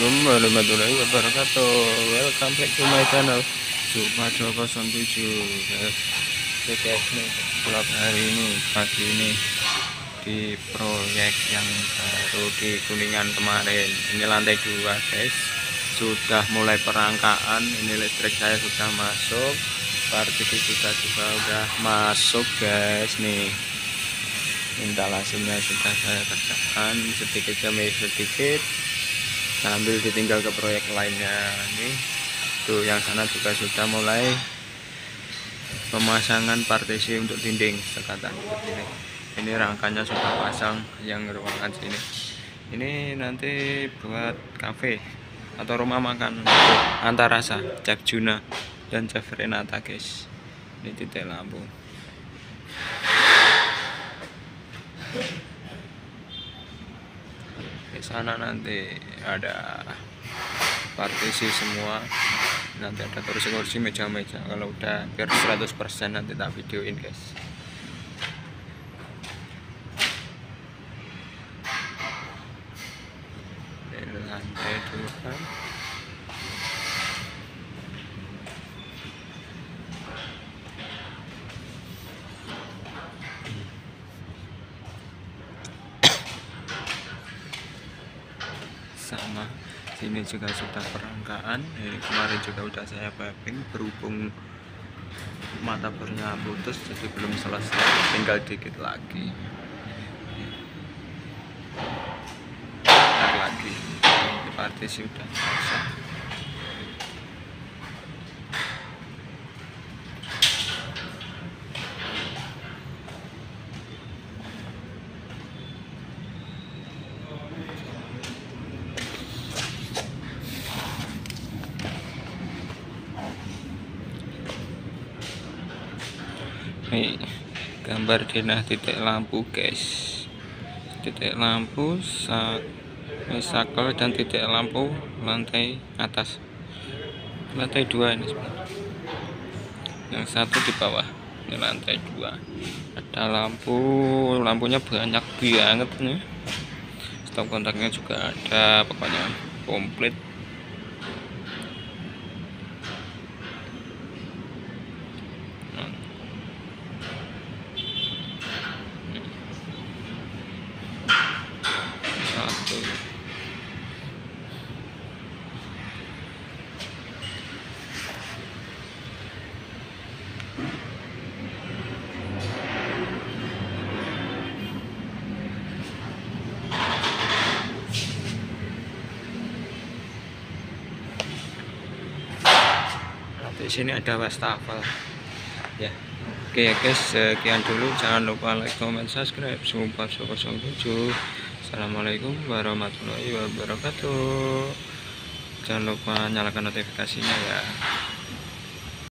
Assalamualaikum warahmatullahi wabarakatuh. Welcome back to my channel Suparjo 07 guys. Oke guys, nih vlog hari ini pagi ini di proyek yang baru di Kuningan kemarin. Ini lantai 2 guys, sudah mulai perangkaan. Ini listrik saya sudah masuk, partisi juga udah masuk guys. Nih instalasinya sudah saya kerjakan sedikit demi sedikit sambil ditinggal ke proyek lainnya. Nih tuh yang sana juga sudah mulai pemasangan partisi untuk dinding sekatan seperti ini. Ini rangkanya sudah pasang yang ruangan sini. Ini nanti buat cafe atau rumah makan Antarasa, Chef Juna dan Chef Renata guys. Ini titik lampu. Di sana nanti ada partisi semua, nanti ada kursi-kursi, meja-meja. Kalau udah hampir 100% nanti tak videoin guys. Di lantai 2 sama sini juga sudah perangkaan. Kemarin juga udah saya piping, berhubung mata bornya putus jadi belum selesai, tinggal dikit lagi. Bentar lagi partisi sudah selesai. Nih gambar denah titik lampu guys, titik lampu sakel dan titik lampu lantai atas, lantai 2 ini sebenarnya. Yang satu di bawah, ini lantai 2 ada lampunya banyak banget nih. Stop kontaknya juga ada, pokoknya komplit. Di sini ada wastafel ya. Oke ya guys, sekian dulu. Jangan lupa like, comment, subscribe. Suparjo 07. Assalamualaikum warahmatullahi wabarakatuh. Jangan lupa nyalakan notifikasinya ya.